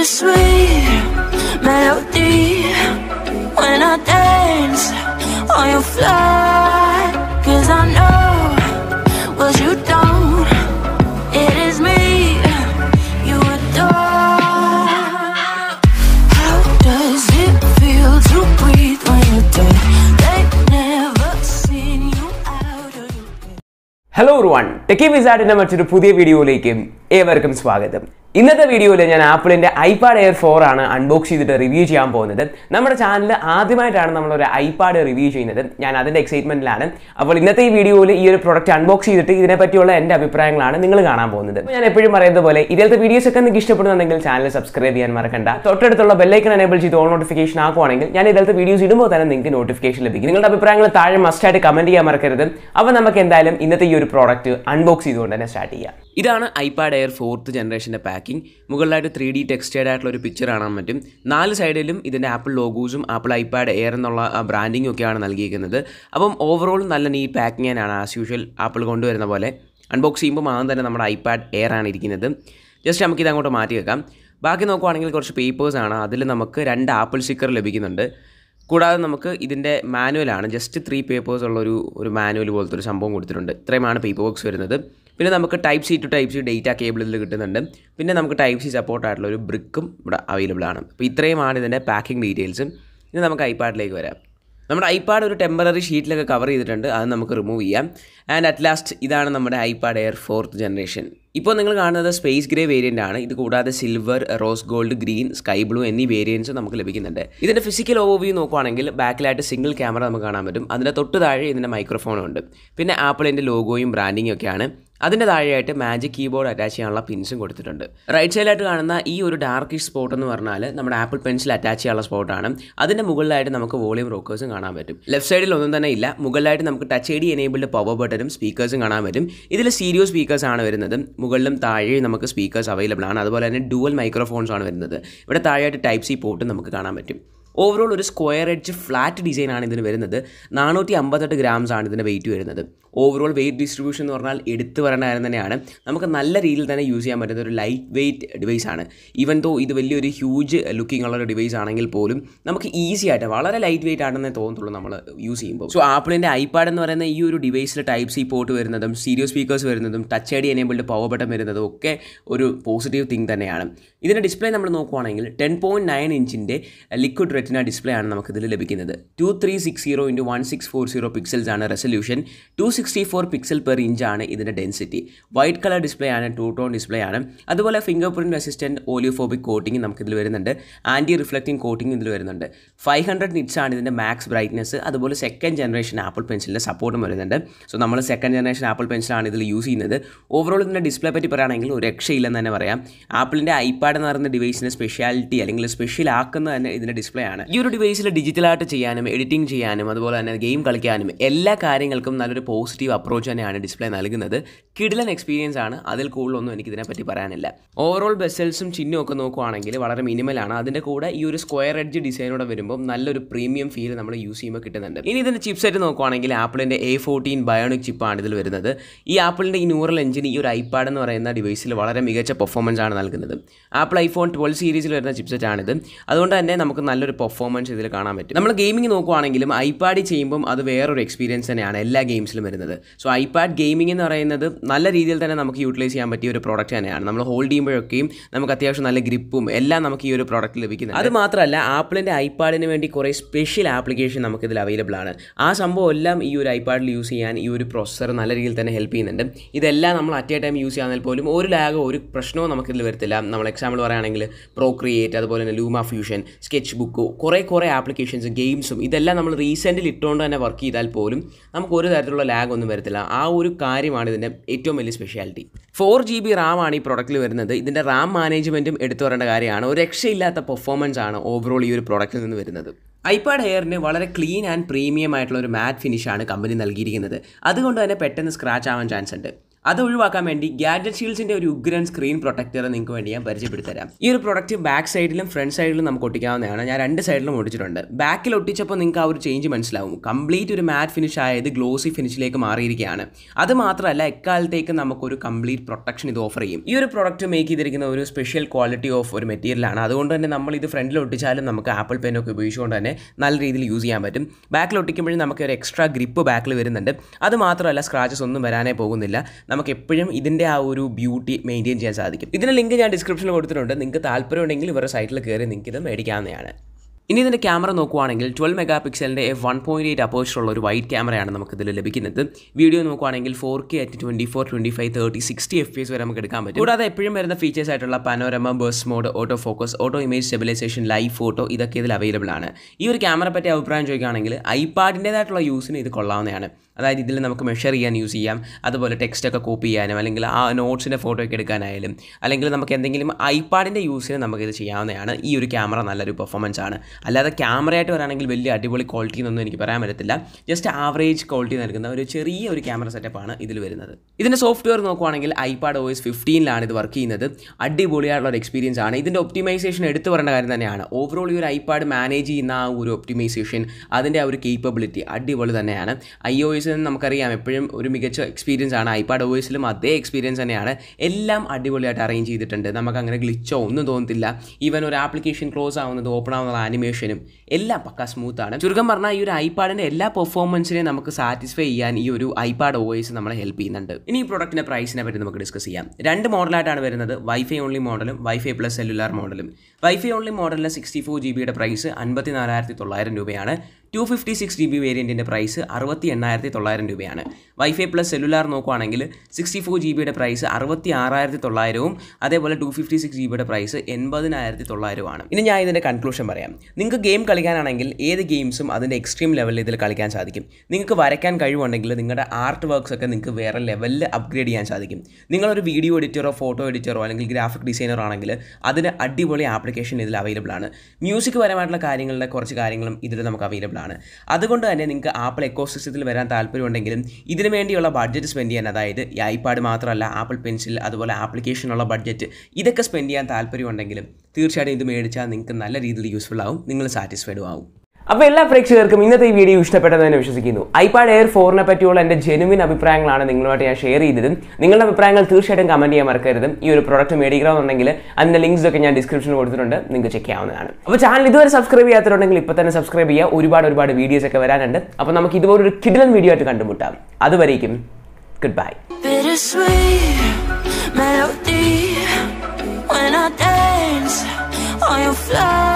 sweet melody when I dance on your fly. 'Cause I know what you don't. It is me you adore. How does it feel to breathe when you're dead? They've never seen you out of your bed. Hello everyone, THANKYOU മറ്റൊരു പുതിയ വീഡിയോയിലേക്ക് ഏവർക്കും സ്വാഗതം. ഇന്നത്തെ വീഡിയോയിൽ ഞാൻ ആപ്പിളിൻ്റെ iPad air 4 ആണ് അൺബോക്സ് ചെയ്തിട്ട് റിവ്യൂ ചെയ്യാൻ പോകുന്നത്. നമ്മുടെ ചാനലിൽ ആദ്യമായിട്ടാണ് നമ്മളൊരു ഐപാഡ് റിവ്യൂ ചെയ്യുന്നത്. ഞാൻ അതിൻ്റെ എക്സൈറ്റ്മെൻറ്റിലാണ്. അപ്പോൾ ഇന്നത്തെ ഈ വീഡിയോയിൽ ഈ ഒരു പ്രൊഡക്റ്റ് അൺബോക്സ് ചെയ്തിട്ട് ഇതിനെപ്പറ്റിയുള്ള എൻ്റെ അഭിപ്രായങ്ങളാണ് നിങ്ങൾ കാണാൻ പോകുന്നത്. ഞാൻ എപ്പോഴും പറയുന്നത് പോലെ ഇതിലത്തെ വീഡിയോസ് ഒക്കെ നിങ്ങൾക്ക് ഇഷ്ടപ്പെടുന്നുണ്ടെങ്കിൽ ചാനൽ സബ്സ്ക്രൈബ് ചെയ്യാൻ മറക്കണ്ട. തൊട്ടടുത്തുള്ള ബെല്ലൈക്കൺ എനേബിൾ ചെയ്ത് ഓൾ നോട്ടിഫിക്കേഷൻ ആക്കുവാണെങ്കിൽ ഞാൻ ഇതിലത്തെ വീഡിയോസ് ഇടുമ്പോൾ തന്നെ നിങ്ങൾക്ക് നോട്ടിഫിക്കേഷൻ ലഭിക്കും. നിങ്ങളുടെ അഭിപ്രായങ്ങൾ താഴെ മസ്റ്റായിട്ട് കമൻറ്റ് ചെയ്യാൻ മറക്കരുത്. അപ്പോൾ നമുക്ക് എന്തായാലും ഇന്നത്തെ ഈ ഒരു പ്രോഡക്റ്റ് അൺബോക്സ് ചെയ്തുകൊണ്ട് തന്നെ സ്റ്റാർട്ട് ചെയ്യാം. ഇതാണ് ഐപാഡ് എയർ 4th ജനറേഷൻ്റെ പാക്കിംഗ്. മുകളിലായിട്ട് 3D ടെക്സ്റ്റേഡ് ആയിട്ടുള്ള ഒരു പിക്ചർ കാണാൻ പറ്റും. 4 സൈഡിലും ഇതിൻ്റെ ആപ്പിൾ ലോഗോസും ആപ്പിൾ ഐപാഡ് എയർ എന്നുള്ള ബ്രാൻഡിങ്ങും ഒക്കെയാണ് നൽകിയിരിക്കുന്നത്. അപ്പം ഓവറോൾ നല്ല നീറ്റ് പാക്കിംഗ് തന്നെയാണ് ആസ് യൂഷ്വൽ ആപ്പിൾ കൊണ്ടുവരുന്ന പോലെ. അൺബോക്സ് ചെയ്യുമ്പോൾ ആദ്യം തന്നെ നമ്മുടെ ഐപാഡ് എയർ ആണ് ഇരിക്കുന്നത്. ജസ്റ്റ് നമുക്കിത് അങ്ങോട്ട് മാറ്റി വെക്കാം. ബാക്കി നോക്കുവാണെങ്കിൽ കുറച്ച് പേപ്പേഴ്സാണ്. അതിൽ നമുക്ക് 2 ആപ്പിൾ സ്റ്റിക്കർ ലഭിക്കുന്നുണ്ട്. കൂടാതെ നമുക്ക് ഇതിൻ്റെ മാനുവലാണ്. ജസ്റ്റ് 3 പേപ്പേഴ്സ് ഉള്ള ഒരു മാനുവൽ പോലത്തെ ഒരു സംഭവം കൊടുത്തിട്ടുണ്ട്. ഇത്രയുമാണ് പേപ്പർ വർക്ക്സ് വരുന്നത്. പിന്നെ നമുക്ക് type C to type C data cable ഇതിൽ കിട്ടുന്നുണ്ട്. പിന്നെ നമുക്ക് ടൈപ്പ് സി സപ്പോർട്ടായിട്ടുള്ള ഒരു ബ്രിക്കും ഇവിടെ അവൈലബിൾ ആണ്. അപ്പോൾ ഇത്രയുമാണ് ഇതിൻ്റെ പാക്കിംഗ് ഡീറ്റെയിൽസും. ഇനി നമുക്ക് ഐപാഡിലേക്ക് വരാം. നമ്മുടെ ഐപാഡ് ഒരു ടെമ്പററി ഷീറ്റിലൊക്കെ കവർ ചെയ്തിട്ടുണ്ട്. അത് നമുക്ക് റിമൂവ് ചെയ്യാം. ആൻഡ് അറ്റ് ലാസ്റ്റ് ഇതാണ് നമ്മുടെ ഐപാഡ് എയർ 4th ജനറേഷൻ. ഇപ്പോൾ നിങ്ങൾ കാണുന്നത് സ്പേസ് ഗ്രേ വേരിയൻ്റ് ആണ്. ഇത് കൂടാതെ silver, rose gold, green, sky blue എന്നീ വേരിയൻസ് നമുക്ക് ലഭിക്കുന്നുണ്ട്. ഇതിൻ്റെ ഫിസിക്കൽ ഓവർവ്യൂ നോക്കുവാണെങ്കിൽ ബാക്കിലായിട്ട് സിംഗിൾ ക്യാമറ നമുക്ക് കാണാൻ പറ്റും. അതിൻ്റെ തൊട്ട് താഴെ ഇതിൻ്റെ മൈക്രോഫോണും ഉണ്ട്. പിന്നെ ആപ്പിളിൻ്റെ ലോഗോയും ബ്രാൻഡിങ്ങും ഒക്കെയാണ്. അതിൻ്റെ താഴെയായിട്ട് മാജിക് കീബോർഡ് അറ്റാച്ച് ചെയ്യാനുള്ള പിൻസും കൊടുത്തിട്ടുണ്ട്. റൈറ്റ് സൈഡിലായിട്ട് കാണുന്ന ഈ ഒരു ഡാർക്കിഷ് സ്പോട്ട് എന്ന് പറഞ്ഞാൽ നമ്മുടെ ആപ്പിൾ പെൻസിൽ അറ്റാച്ച് ചെയ്യാനുള്ള സ്പോട്ടാണ്. അതിൻ്റെ മുകളിലായിട്ട് നമുക്ക് വോളിയം റോക്കേഴ്സും കാണാൻ പറ്റും. ലെഫ്റ്റ് സൈഡിൽ ഒന്നും തന്നെ ഇല്ല. മുകളിലായിട്ട് നമുക്ക് touch I D enabled power ബട്ടണും സ്പീക്കേഴ്സും കാണാൻ പറ്റും. ഇതിൽ സ്റ്റീരിയോ സ്പീക്കേഴ്സ് ആണ് വരുന്നത്. മുകളിലും താഴെയും നമുക്ക് സ്പീക്കേഴ്സ് അവൈലബിൾ ആണ്. അതുപോലെ തന്നെ ഡുവൽ മൈക്രോഫോൺസ് ആണ് വരുന്നത്. ഇവിടെ താഴെയായിട്ട് ടൈപ്പ് സി പോർട്ടും നമുക്ക് കാണാൻ പറ്റും. ഓവറോൾ ഒരു സ്ക്വയർ എഡ്ജ് ഫ്ലാറ്റ് ഡിസൈനാണ് ഇതിന് വരുന്നത്. 458 ഗ്രാംസ് ആണ് ഇതിൻ്റെ വെയിറ്റ് വരുന്നത്. ഓവറോൾ വെയിറ്റ് ഡിസ്ട്രിബ്യൂഷൻ എന്ന് പറഞ്ഞാൽ എടുത്തു പറയേണ്ട കാര്യം തന്നെയാണ്. നമുക്ക് നല്ല രീതിയിൽ തന്നെ യൂസ് ചെയ്യാൻ പറ്റുന്ന ഒരു ലൈറ്റ് വെയിറ്റ് ഡിവൈസ് ആണ്. ഈവൻ ദോ ഇത് വലിയൊരു ഹ്യൂജ് ലുക്കിംഗ് ഉള്ള ഒരു ഡിവൈസ് ആണെങ്കിൽ പോലും നമുക്ക് ഈസി ആയിട്ട് വളരെ ലൈറ്റ് വെയിറ്റ് ആണെന്നേ തോന്നത്തുള്ളൂ നമ്മൾ യൂസ് ചെയ്യുമ്പോൾ. സോ ആപ്പിളിൻ്റെ ഐപാഡ് എന്ന് പറയുന്ന ഈ ഒരു ഡിവൈസിൽ ടൈപ്പ് സി പോർട്ട് വരുന്നതും സ്റ്റീരിയോ സ്പീക്കേഴ്സ് വരുന്നതും touch I D enabled power button വരുന്നതും ഒക്കെ ഒരു പോസിറ്റീവ് തിങ് തന്നെയാണ്. ഇതിൻ്റെ ഡിസ്പ്ലേ നമ്മൾ നോക്കുവാണെങ്കിൽ 10.9 ഇഞ്ചിൻ്റെ ലിക്വിഡ് റെറ്റിന ഡിസ്പ്ലേ ആണ് നമുക്കിതിൽ ലഭിക്കുന്നത്. 2360x1640 പിക്സൽസ് ആണ് റെസൊല്യൂഷൻ. 264 പിക്സൽ പെർ ഇഞ്ച് ആണ് ഇതിൻ്റെ ഡെൻസിറ്റി. വൈറ്റ് കളർ ഡിസ്പ്ലേ ആണ്, 2 ടോൺ ഡിസ്പ്ലേ ആണ്. അതുപോലെ fingerprint assistant oleophobic coating നമുക്കിതിൽ വരുന്നുണ്ട്. ആൻറ്റി റിഫ്ലക്റ്റിംഗ് കോട്ടിംഗ് ഇതിൽ വരുന്നുണ്ട്. 500 നിറ്റ്സ് ആണ് ഇതിൻ്റെ മാക്സ് ബ്രൈറ്റ്നസ്. അതുപോലെ 2nd ജനറേഷൻ ആപ്പിൾ പെൻസിലിൻ്റെ സപ്പോർട്ടും വരുന്നുണ്ട്. സോ നമ്മൾ 2nd ജനറേഷൻ ആപ്പിൾ പെൻസിലാണ് ഇതിൽ യൂസ് ചെയ്യുന്നത്. ഓവറോൾ ഇതിൻ്റെ ഡിസ്പ്ലേ പറ്റി പറയുകയാണെങ്കിൽ ഒരു രക്ഷയില്ലെന്ന് തന്നെ പറയാം. ആപ്പിളിൻ്റെ ഐപാഡ് എന്ന് പറയുന്ന ഡിവൈസിൻ്റെ സ്പെഷ്യാലിറ്റി അല്ലെങ്കിൽ സ്പെഷ്യൽ ആക്കുന്നത് തന്നെ ഇതിൻ്റെ ഡിസ്പ്ലേ ആണ്. ഈ ഒരു ഡിവൈസിൽ ഡിജിറ്റലായിട്ട് ചെയ്യാനും എഡിറ്റിംഗ് ചെയ്യാനും അതുപോലെ തന്നെ ഗെയിം കളിക്കാനും എല്ലാ കാര്യങ്ങൾക്കും നല്ലൊരു പോസിറ്റീവ് അപ്രോച്ച് തന്നെയാണ് ഡിസ്പ്ലേ നൽകുന്നത്. കിടിലൻ എക്സ്പീരിയൻസ് ആണ്. അതിൽ കൂടുതലൊന്നും എനിക്ക് ഇതിനെപ്പറ്റി പറയാനില്ല. ഓവറോൾ ബെസൽസും ചിഹ്നവും ഒക്കെ നോക്കുവാണെങ്കിൽ വളരെ മിനിമലാണ്. അതിൻ്റെ കൂടെ ഈ ഒരു സ്ക്വയർ എഡ്ജ് ഡിസൈനോടെ വരുമ്പോൾ നല്ലൊരു പ്രീമിയം ഫീൽ നമ്മൾ യൂസ് ചെയ്യുമ്പോൾ കിട്ടുന്നുണ്ട്. ഇനി ഇതിൻ്റെ ചിപ്സെറ്റ് നോക്കുവാണെങ്കിൽ ആപ്പിളിൻ്റെ A14 ബയോണിക് ചിപ്പാണ് ഇതിൽ വരുന്നത്. ഈ ആപ്പിളിൻ്റെ ഈ ന്യൂറൽ എഞ്ചിൻ ഈ ഒരു ഐപാഡ് എന്ന് പറയുന്ന ഡിവൈസിൽ വളരെ മികച്ച പെർഫോമൻസ് ആണ് നൽകുന്നത്. ആപ്പിൾ iPhone 12 സീരീസിൽ വരുന്ന ചിപ്സെറ്റ് ആണിത്. അതുകൊണ്ട് തന്നെ നമുക്ക് നല്ലൊരു പെർഫോമൻസ് ഇതിൽ കാണാൻ പറ്റും. നമ്മൾ ഗെയിമിംഗ് നോക്കുവാണെങ്കിലും ഐപാഡിൽ ചെയ്യുമ്പം അത് വേറൊരു എക്സ്പീരിയൻസ് തന്നെയാണ് എല്ലാ ഗെയിംസിലും വരുന്നത്. സോ ഐപാഡ് ഗെയിമിംഗ് എന്ന് പറയുന്നത് നല്ല രീതിയിൽ തന്നെ നമുക്ക് യൂട്ടിലൈസ് ചെയ്യാൻ പറ്റിയ ഒരു പ്രോഡക്റ്റ് തന്നെയാണ്. നമ്മൾ ഹോൾഡ് ചെയ്യുമ്പോഴൊക്കെയും നമുക്ക് അത്യാവശ്യം നല്ല ഗ്രിപ്പും എല്ലാം നമുക്ക് ഈ ഒരു പ്രോഡക്റ്റ് ലഭിക്കുന്നത്. അത് മാത്രമല്ല ആപ്പിളിൻ്റെ ഐപാഡിന് വേണ്ടി കുറേ സ്പെഷ്യൽ ആപ്ലിക്കേഷൻ നമുക്കിതിൽ അവൈലബിൾ ആണ്. ആ സംഭവം എല്ലാം ഈ ഒരു ഐപാഡിൽ യൂസ് ചെയ്യാൻ ഈ ഒരു പ്രൊസസ്സർ നല്ല രീതിയിൽ തന്നെ ഹെൽപ്പ് ചെയ്യുന്നുണ്ട്. ഇതെല്ലാം നമ്മൾ അറ്റ് എ ടൈം യൂസ് ചെയ്യാൻ പോലും ഒരു ലാഗോ ഒരു പ്രശ്നവും നമുക്കിതിൽ വരത്തില്ല. നമ്മൾ എക്സാമ്പിൾ പറയുകയാണെങ്കിൽ പ്രോക്രിയേറ്റ്, അതുപോലെ തന്നെ ലൂമ ഫ്യൂഷൻ, സ്കെച്ച് ബുക്ക്, കുറേ ആപ്ലിക്കേഷൻസ്, ഗെയിംസും ഇതെല്ലാം നമ്മൾ റീസെൻ്റിൽ ഇട്ടുകൊണ്ട് തന്നെ വർക്ക് ചെയ്താൽ പോലും നമുക്ക് ഒരു തരത്തിലുള്ള ലാഗ് ഒന്നും വരത്തില്ല. ആ ഒരു കാര്യമാണ് ഇതിൻ്റെ ഏറ്റവും വലിയ സ്പെഷ്യാലിറ്റി. 4GB RAM ആണ് ഈ പ്രൊഡക്റ്റിൽ വരുന്നത്. ഇതിൻ്റെ RAM മാനേജ്മെൻറ്റും എടുത്തു പറയേണ്ട കാര്യമാണ്. ഒരു രക്ഷയില്ലാത്ത പെർഫോമൻസ് ആണ് ഓവറോൾ ഈ ഒരു പ്രൊഡക്റ്റിൽ നിന്ന് വരുന്നത്. ഐപാഡ് എയറിന് വളരെ ക്ലീൻ ആൻഡ് പ്രീമിയം ആയിട്ടുള്ള ഒരു മാറ്റ് ഫിനിഷാണ് കമ്പനി നൽകിയിരിക്കുന്നത്. അതുകൊണ്ട് തന്നെ പെട്ടെന്ന് സ്ക്രാച്ച് ആവാൻ ചാൻസ് ഉണ്ട്. അത് ഒഴിവാക്കാൻ വേണ്ടി ഗാഡ്ജറ്റ് ഷീൽഡ്സിൻ്റെ ഒരു ഉഗ്രൻ സ്ക്രീൻ പ്രൊട്ടക്ടർ നിങ്ങൾക്ക് വേണ്ടി ഞാൻ പരിചയപ്പെടുത്തരാം. ഈ ഒരു പ്രൊഡക്റ്റ് ബാക്ക് സൈഡിലും ഫ്രണ്ട് സൈഡിലും നമുക്ക് ഒട്ടിക്കാവുന്നതാണ്. ഞാൻ രണ്ട് സൈഡിലും ഒട്ടിച്ചിട്ടുണ്ട്. ബാക്കിൽ ഒട്ടിച്ചപ്പോൾ നിങ്ങൾക്ക് ആ ഒരു ചേഞ്ച് മനസ്സിലാവും. കംപ്ലീറ്റ് ഒരു മാറ്റ് ഫിനിഷ് ആയത് ഗ്ലോസി ഫിനിഷിലേക്ക് മാറിയിരിക്കുകയാണ്. അത് മാത്രമല്ല എക്കാലത്തേക്ക് നമുക്കൊരു കംപ്ലീറ്റ് പ്രൊട്ടക്ഷൻ ഇത് ഓഫർ ചെയ്യും. ഈ ഒരു പ്രൊഡക്റ്റ് മേക്ക് ചെയ്തിരിക്കുന്ന ഒരു സ്പെഷ്യൽ ക്വാളിറ്റി ഓഫ് ഒരു മെറ്റീരിയലാണ്. അതുകൊണ്ട് തന്നെ നമ്മൾ ഇത് ഫ്രണ്ടിൽ ഒട്ടിച്ചാലും നമുക്ക് ആപ്പിൾ പെന്നൊക്കെ ഉപയോഗിച്ചുകൊണ്ട് തന്നെ നല്ല രീതിയിൽ യൂസ് ചെയ്യാൻ പറ്റും. ബാക്കിൽ ഒട്ടിക്കുമ്പോഴും നമുക്ക് ഒരു എക്സ്ട്രാ ഗ്രിപ്പ് ബാക്കിൽ വരുന്നുണ്ട്. അത് മാത്രമല്ല സ്ക്രാച്ചസ് ഒന്നും വരാനേ പോകുന്നില്ല. നമുക്ക് എപ്പോഴും ഇതിൻ്റെ ആ ഒരു ബ്യൂട്ടി മെയിൻറ്റെയിൻ ചെയ്യാൻ സാധിക്കും. ഇതിൻ്റെ ലിങ്ക് ഞാൻ ഡിസ്ക്രിപ്ഷനിൽ കൊടുത്തിട്ടുണ്ട്. നിങ്ങൾക്ക് താല്പര്യമുണ്ടെങ്കിൽ ഇവരുടെ സൈറ്റിൽ കയറി നിങ്ങൾക്ക് ഇത് മേടിക്കാവുന്നതാണ്. ഇനി ഇതിൻ്റെ ക്യാമറ നോക്കുവാണെങ്കിൽ 12 മെഗാ പിക്സലിൻ്റെ f1.8 അപ്പേച്ചറുള്ള ഒരു വൈഡ് ക്യാമറയാണ് നമുക്കിതിൽ ലഭിക്കുന്നത്. വീഡിയോ നോക്കുവാണെങ്കിൽ 4K at 24, 25, 30, 60 FPS വരെ നമുക്ക് എടുക്കാൻ പറ്റും. കൂടാതെ എപ്പോഴും വരുന്ന ഫീച്ചേഴ്സ് ആയിട്ടുള്ള panorama, burst mode, auto focus, auto image stabilisation, live photo ഇതൊക്കെ ഇതിൽ അവൈലബിൾ ആണ്. ഈ ഒരു ക്യാമറ പറ്റി അഭിപ്രായം ചോദിക്കുകയാണെങ്കിൽ ഐപാഡിൻ്റേതായിട്ടുള്ള യൂസിന് ഇത് കൊള്ളാവുന്നതാണ്. അതായത് ഇതിൽ നമുക്ക് മെഷർ ചെയ്യാൻ യൂസ് ചെയ്യാം. അതുപോലെ ടെക്സ്റ്റൊക്കെ കോപ്പി ചെയ്യാനും അല്ലെങ്കിൽ ആ നോട്ട്സിൻ്റെ ഫോട്ടോ ഒക്കെ എടുക്കാനായാലും അല്ലെങ്കിൽ നമുക്ക് എന്തെങ്കിലും ഐപാഡിൻ്റെ യൂസിന് നമുക്കിത് ചെയ്യാവുന്നതാണ്. ഈ ഒരു ക്യാമറ നല്ലൊരു പെർഫോമൻസ് ആണ്. അല്ലാതെ ക്യാമറയായിട്ട് വരാണെങ്കിൽ വലിയ അടിപൊളി ക്വാളിറ്റി എന്നൊന്നും എനിക്ക് പറയാൻ പറ്റത്തില്ല. ജസ്റ്റ് ആവറേജ് ക്വാളിറ്റി നൽകുന്ന ഒരു ചെറിയ ഒരു ക്യാമറ സെറ്റപ്പാണ് ഇതിൽ വരുന്നത്. ഇതിൻ്റെ സോഫ്റ്റ്വെയർ നോക്കുവാണെങ്കിൽ iPad OS 15 ഇത് വർക്ക് ചെയ്യുന്നത്. അടിപൊളിയായിട്ടുള്ള ഒരു എക്സ്പീരിയൻസ് ആണ്. ഇതിൻ്റെ ഒപ്റ്റിമൈസേഷൻ എടുത്തു പറയേണ്ട കാര്യം തന്നെയാണ്. ഓവറോൾ ഈ ഒരു iPad മാനേജ് ചെയ്യുന്ന ആ ഒരു ഒപ്റ്റിമൈസേഷൻ, അതിൻ്റെ ആ ഒരു കേപ്പബിലിറ്റി അടിപൊളി തന്നെയാണ്. iOS നമുക്കറിയാം എപ്പോഴും ഒരു മികച്ച എക്സ്പീരിയൻസ് ആണ്. iPad OSലും അതേ എക്സ്പീരിയൻസ് തന്നെയാണ്. എല്ലാം അടിപൊളിയായിട്ട് അറേഞ്ച് ചെയ്തിട്ടുണ്ട്. നമുക്കങ്ങനെ ഗ്ലിച്ചോ ഒന്നും തോന്നത്തില്ല. ഈവൻ ഒരു ആപ്ലിക്കേഷൻ ക്ലോസ് ആവുന്നത് ഓപ്പൺ ആവുന്ന ആനിമേഷനും എല്ലാം പക്ക സ്മൂത്താണ്. ചുരുക്കം പറഞ്ഞാൽ ഈ ഒരു ഐപാഡിൻ്റെ എല്ലാ പെർഫോമൻസിനെയും നമുക്ക് സാറ്റിസ്ഫൈ ചെയ്യാൻ ഈ ഒരു iPad OS നമ്മളെ ഹെൽപ്പ് ചെയ്യുന്നുണ്ട്. ഇനി ഈ പ്രൊഡക്റ്റിൻ്റെ പ്രൈസിനെ പറ്റി നമുക്ക് ഡിസ്കസ് ചെയ്യാം. രണ്ട് മോഡലായിട്ടാണ് വരുന്നത്. വൈഫൈ ഓൺലി മോഡലും വൈഫൈ പ്ലസ് സെല്ലുലാർ മോഡലും. വൈഫൈ ഓൺലി മോഡലിന് 64 GB പ്രൈസ് 54,900 രൂപയാണ്. 256 GB വേരിയൻറ്റിൻ്റെ പ്രൈസ് 68,900 രൂപയാണ്. വൈഫൈ പ്ലസ് സെല്ലുലാർ നോക്കുവാണെങ്കിൽ 64 GB പ്രൈസ് 66,900 അതേപോലെ 256 GB പ്രൈസ് 80,900. ഇനി ഞാൻ ഇതിൻ്റെ കൺക്ലൂഷൻ പറയാം. നിങ്ങൾക്ക് ഗെയിം കളിക്കാനാണെങ്കിൽ ഏത് ഗെയിംസും അതിൻ്റെ എക്സ്ട്രീം ലെവലിൽ ഇതിൽ കളിക്കാൻ സാധിക്കും. നിങ്ങൾക്ക് വരയ്ക്കാൻ കഴിവുണ്ടെങ്കിൽ നിങ്ങളുടെ ആർട്ട് വർക്ക്സ് ഒക്കെ നിങ്ങൾക്ക് വേറെ ലെവലിൽ അപ്ഗ്രേഡ് ചെയ്യാൻ സാധിക്കും. നിങ്ങളൊരു വീഡിയോ എഡിറ്ററോ ഫോട്ടോ എഡിറ്ററോ അല്ലെങ്കിൽ ഗ്രാഫിക് ഡിസൈനറോ ആണെങ്കിൽ അതിന് അടിപൊളി ആപ്ലിക്കേഷൻ ഇതിൽ അവൈലബിൾ ആണ്. മ്യൂസിക് പരമായിട്ടുള്ള കാര്യങ്ങളുടെ കുറച്ച് കാര്യങ്ങളും ഇതിൽ നമുക്ക് അവൈലബിൾ ആണ്. അതുകൊണ്ട് തന്നെ നിങ്ങൾക്ക് ആപ്പിൾ എക്കോസിസ്റ്റത്തിൽ വരാൻ താല്പര്യമുണ്ടെങ്കിലും ഇതിനു വേണ്ടിയുള്ള ബഡ്ജറ്റ് സ്പെൻഡ് ചെയ്യാൻ, അതായത് ഈ ഐപാഡ് മാത്രമല്ല ആപ്പിൾ പെൻസിൽ അതുപോലെ ആപ്ലിക്കേഷനുള്ള ബഡ്ജറ്റ് ഇതൊക്കെ സ്പെൻഡ് ചെയ്യാൻ താല്പര്യമുണ്ടെങ്കിലും തീർച്ചയായിട്ടും ഇത് മേടിച്ചാൽ നിങ്ങൾക്ക് നല്ല രീതിയിൽ യൂസ്ഫുൾ ആവും, നിങ്ങൾ സാറ്റിസ്ഫൈഡും ആവും. അപ്പോൾ എല്ലാ പ്രേക്ഷകർക്കും ഇന്നത്തെ ഈ വീഡിയോ ഇഷ്ടപ്പെട്ടതെന്ന് വിശ്വസിക്കുന്നു. iPad Air 4 പറ്റിയുള്ള എൻ്റെ ജെനുവിൻ അഭിപ്രായങ്ങളാണ് നിങ്ങളുമായിട്ട് ഞാൻ ഷെയർ ചെയ്തതും. നിങ്ങളുടെ അഭിപ്രായങ്ങൾ തീർച്ചയായിട്ടും കമൻറ്റ് ചെയ്യാൻ മറക്കരുത്. ഈ ഒരു പ്രോഡക്റ്റ് മേടിക്കണമെന്നുണ്ടെങ്കിൽ അതിൻ്റെ ലിങ്ക്സ് ഒക്കെ ഞാൻ ഡിസ്ക്രിപ്ഷനിൽ കൊടുത്തിട്ടുണ്ട്, നിങ്ങൾക്ക് ചെക്ക് ചെയ്യാവുന്നതാണ്. അപ്പോൾ ചാനൽ ഇതുവരെ സബ്സ്ക്രൈബ് ചെയ്യാത്തവരുണ്ടെങ്കിൽ ഇപ്പോൾ തന്നെ സബ്സ്ക്രൈബ് ചെയ്യുക. ഒരുപാട് വീഡിയോസ് ഒക്കെ വരാനുണ്ട്. അപ്പോൾ നമുക്ക് ഇതുപോലൊരു കിടിലൻ വീഡിയോ ആയിട്ട് കണ്ടുമുട്ടാം. അതുവരേക്കും good bye. When I dance on your fly